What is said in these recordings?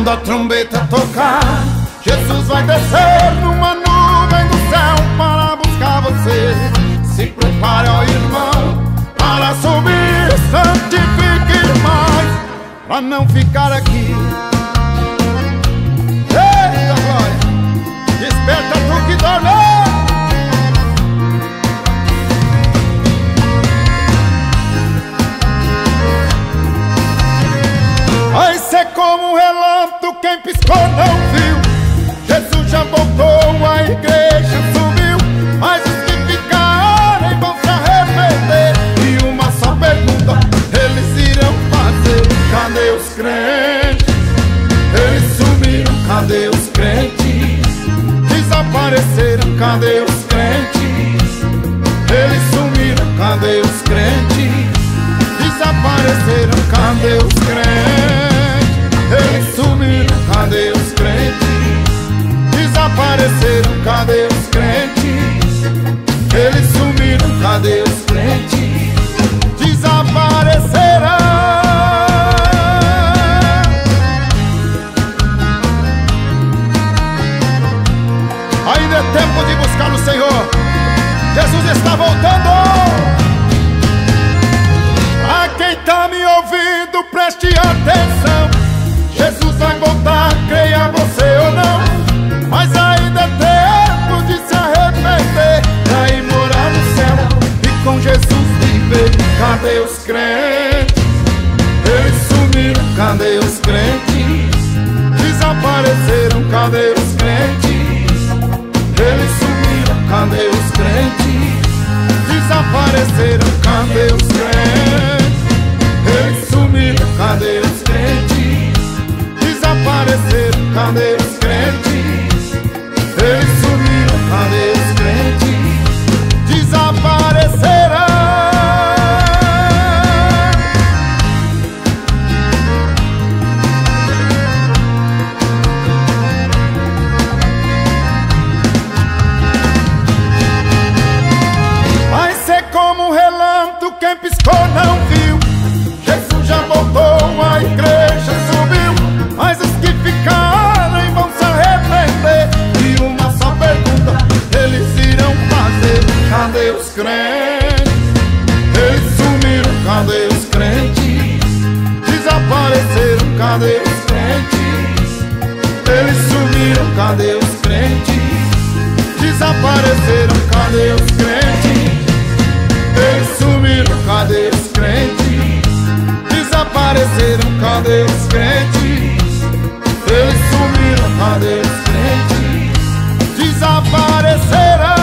Quando a trombeta tocar, Jesus vai descer numa nuvem do céu para buscar você. Se prepare, ó irmão, para subir, santifique mais, para não ficar aqui. Eita glória, desperta tu que dorme. Vai ser como um relâmpago, quem piscou não viu. Jesus já voltou, a igreja subiu, mas os que ficarem vão se arrepender. E uma só pergunta eles irão fazer: cadê os crentes? Eles sumiram, cadê os crentes? Desapareceram, cadê os crentes? Eles sumiram, cadê os crentes? Desapareceram, cadê os crentes? Eles sumiram, cadê os crentes? Desapareceram, cadê os crentes? Eles sumiram, cadê os crentes? Desapareceram. Ainda é tempo de buscar o Senhor. Jesus está voltando. A quem tá me ouvindo, preste atenção. Jesus vai voltar, creia você ou não, mas ainda é tempo de se arrepender, pra ir morar no céu e com Jesus viver. Cadê os crentes? Eles sumiram, cadê os crentes? Desapareceram, cadê os crentes? Eles sumiram, cadê os crentes? Desapareceram, cadê os crentes? Eles sumiram, cadê os crentes? Desapareceram, cadê os crentes? Eles sumiram, cadê os crentes? Desapareceram. Vai ser como um relâmpago, quem piscou não viu. Jesus já voltou, a igreja subiu, mas os que ficarem vão se arrepender. E uma só pergunta eles irão fazer: cadê os crentes? Eles sumiram, cadê os crentes? Desapareceram, cadê os crentes? Eles sumiram, cadê os crentes? Desapareceram, cadê os crentes? Eles sumiram, cadê os crentes? Desapareceram, cadê os crentes? Eles sumiram, cadê os crentes? Desapareceram.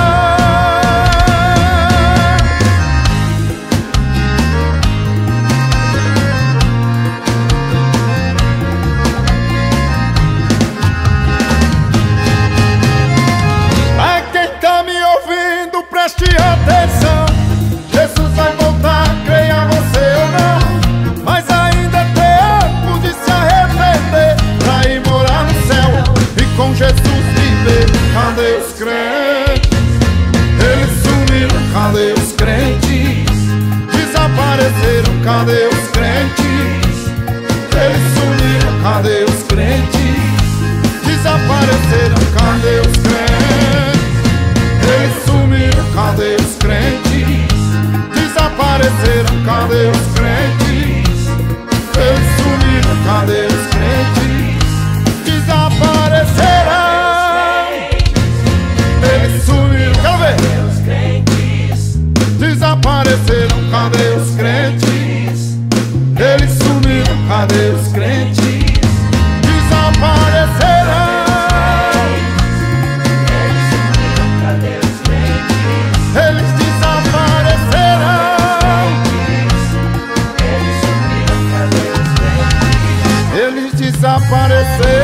A quem tá me ouvindo, preste atenção. Jesus vai voltar, creia você ou não, mas ainda é tempo de se arrepender, pra ir morar no céu e com Jesus viver. Cadê os crentes? Eles sumiram, cadê os crentes? Desapareceram, cadê os crentes? Eles sumiram, cadê os crentes? Desapareceram, cadê os crentes? Eles sumiram, cadê os crentes? Desapareceram, cadê os crentes? Eles sumiram, cadê os crentes? Desapareceram. Eles sumiram, quero ver. Desapareceram, cadê os crentes? Eles sumiram, cadê os crentes? Desapareceram. Eles desapareceram. Eles desapareceram.